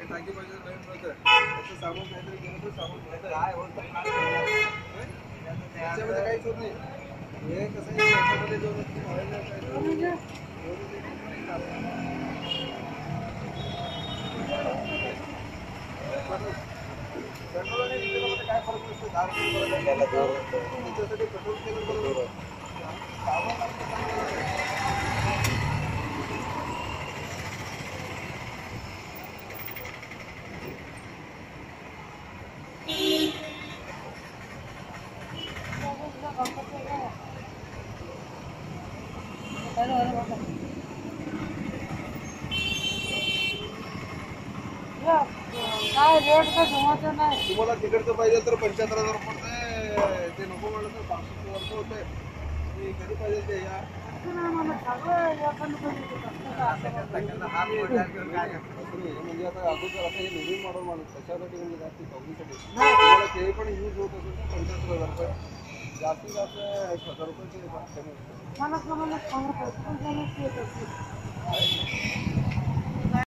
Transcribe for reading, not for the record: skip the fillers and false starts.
टाकी पाहिजे नवीन मिळतं त्याचं सामान काहीतरी गेलं तर सामान घ्यायचं काय होत त्याच्यामध्ये काहीच होत नाही हे कसं आहे त्याच्यामध्ये जो पेट्रोल आणि डिझेलमध्ये काय फरक नसतो 10 रुपये त्याच्यासाठी पेट्रोल केलं बरोबर काय रेट का जमाचं नाही तुम्हाला तिकडचं पाहिजे तर 75,000 रुपये ते नको म्हणलं तर 500 वर्ष होते कधी पाहिजे ते या मला सगळं म्हणजे आता अगोदर आता हे नवीन मॉडेल माणूस कशासाठी म्हणजे जास्त चौकीसाठी तुम्हाला ते पण यूज होत असेल तर 75,000 रुपये जास्तीत जास्त 1,000 रुपये मला